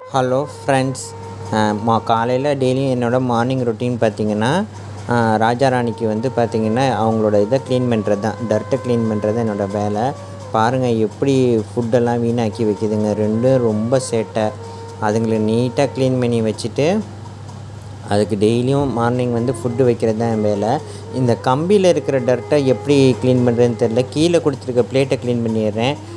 Hello friends, காலையில் டெய்லியும் என்னோடய மார்னிங் ரொட்டீன் பார்த்திங்கன்னா, ராஜா ராணிக்கு வந்து பார்த்திங்கன்னா அவங்களோட இதை க்ளீன் பண்ணுறது தான், டர்ட்டை க்ளீன் பண்ணுறது என்னோடய வேலை. பாருங்கள் எப்படி ஃபுட்டெல்லாம் வீணாக்கி வைக்கிதுங்க. ரெண்டும் ரொம்ப சேட்டை. அதுங்களை நீட்டாக க்ளீன் பண்ணி வச்சுட்டு அதுக்கு டெய்லியும் மார்னிங் வந்து ஃபுட்டு வைக்கிறது தான் என் வேலை. இந்த கம்பியில் இருக்கிற டர்ட்டை எப்படி க்ளீன் பண்ணுறதுன்னு தெரில. கீழே கொடுத்துருக்க பிளேட்டை க்ளீன் பண்ணிடுறேன்.